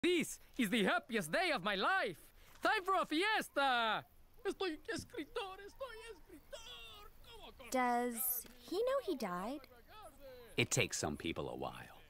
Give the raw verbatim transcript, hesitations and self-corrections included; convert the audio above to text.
This is the happiest day of my life. Time for a fiesta. Estoy escritor, estoy escritor. Does he know he died? It takes some people a while.